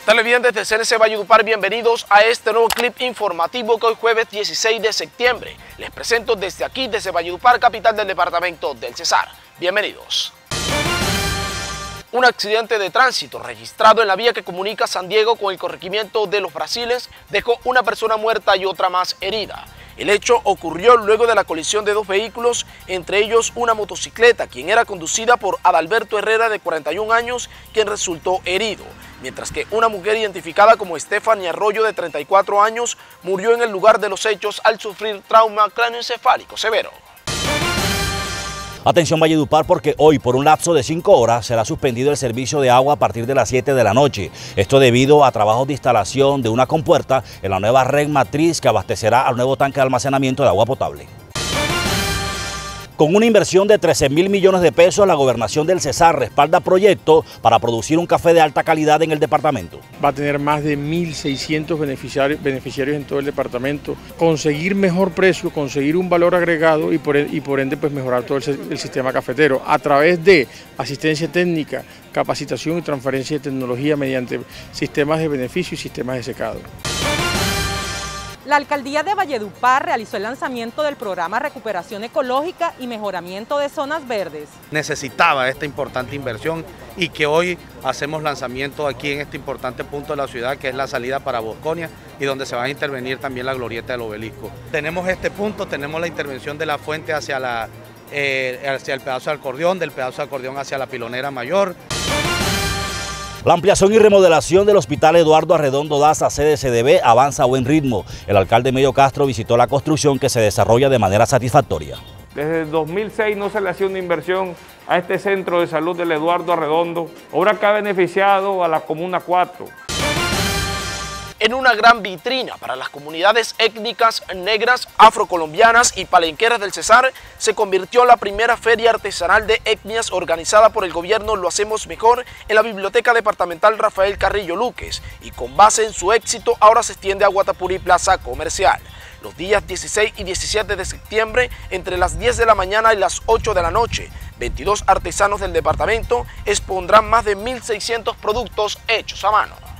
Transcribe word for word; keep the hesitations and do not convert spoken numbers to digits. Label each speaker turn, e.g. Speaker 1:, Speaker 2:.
Speaker 1: Televidentes de C N C Valledupar, bienvenidos a este nuevo clip informativo que hoy jueves dieciséis de septiembre les presento desde aquí, desde Valledupar, capital del departamento del Cesar. Bienvenidos. Un accidente de tránsito registrado en la vía que comunica San Diego con el corregimiento de Los Brasiles dejó una persona muerta y otra más herida. El hecho ocurrió luego de la colisión de dos vehículos, entre ellos una motocicleta, quien era conducida por Adalberto Herrera, de cuarenta y un años, quien resultó herido, mientras que una mujer identificada como Stephanie Arroyo, de treinta y cuatro años, murió en el lugar de los hechos al sufrir trauma cráneoencefálico severo.
Speaker 2: Atención Valledupar, porque hoy por un lapso de cinco horas será suspendido el servicio de agua a partir de las siete de la noche. Esto debido a trabajos de instalación de una compuerta en la nueva red matriz que abastecerá al nuevo tanque de almacenamiento de agua potable. Con una inversión de trece mil millones de pesos, la gobernación del Cesar respalda proyectos para producir un café de alta calidad en el departamento.
Speaker 3: Va a tener más de mil seiscientos beneficiarios, beneficiarios en todo el departamento. Conseguir mejor precio, conseguir un valor agregado y por, y por ende pues mejorar todo el, el sistema cafetero a través de asistencia técnica, capacitación y transferencia de tecnología mediante sistemas de beneficio y sistemas de secado.
Speaker 4: La Alcaldía de Valledupar realizó el lanzamiento del programa Recuperación Ecológica y Mejoramiento de Zonas Verdes.
Speaker 5: Necesitaba esta importante inversión y que hoy hacemos lanzamiento aquí en este importante punto de la ciudad, que es la salida para Bosconia, y donde se va a intervenir también la glorieta del obelisco. Tenemos este punto, tenemos la intervención de la fuente hacia, la, eh, hacia el pedazo de acordeón, del pedazo de acordeón hacia la pilonera mayor.
Speaker 2: La ampliación y remodelación del Hospital Eduardo Arredondo Daza, sede C D B, avanza a buen ritmo. El alcalde Mello Castro visitó la construcción, que se desarrolla de manera satisfactoria.
Speaker 6: Desde el dos mil seis no se le hacía una inversión a este centro de salud del Eduardo Arredondo, obra que ha beneficiado a la Comuna cuatro.
Speaker 1: En una gran vitrina para las comunidades étnicas negras, afrocolombianas y palenqueras del Cesar, se convirtió la primera feria artesanal de etnias organizada por el gobierno Lo Hacemos Mejor en la Biblioteca Departamental Rafael Carrillo Luques, y con base en su éxito ahora se extiende a Guatapurí Plaza Comercial. Los días dieciséis y diecisiete de septiembre, entre las diez de la mañana y las ocho de la noche, veintidós artesanos del departamento expondrán más de mil seiscientos productos hechos a mano.